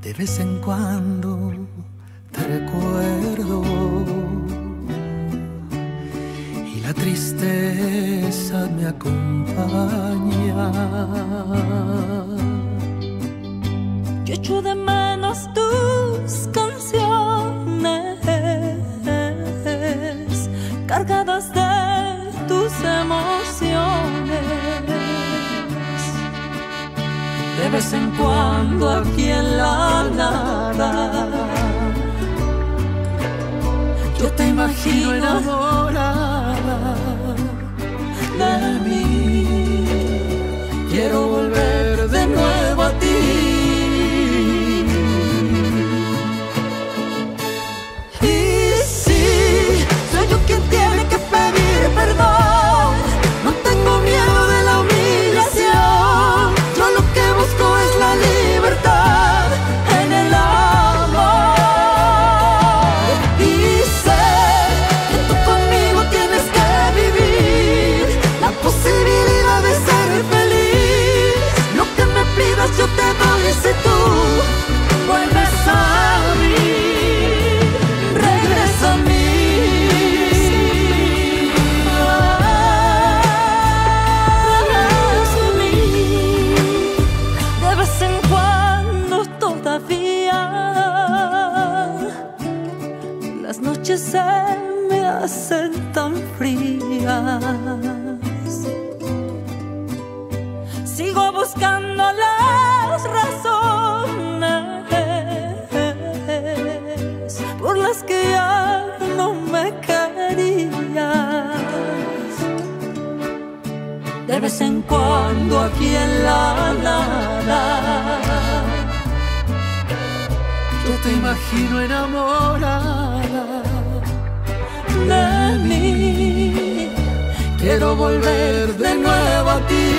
De vez en cuando te recuerdo y la tristeza me acompaña. Yo echo de menos tus canciones cargadas de tus emociones. De vez en cuando aquí en la nada yo te imagino enamorada de mí. Quiero volver de nuevo a ti. Y sí, soy yo quien tiene que pedir perdón. No tengo miedo de la humillación. Yo lo que busco es la libertad en el amor. Y sé que tú conmigo tienes que vivir la posibilidad de ser feliz. Lo que me pidas yo te doy si tú vuelves a mí. Regresa a mí. Las noches se me hacen tan frías. Sigo buscando las razones por las que ya no me querías. De vez en cuando aquí en la nada yo te imagino enamorada de mí. Quiero volver de nuevo a ti.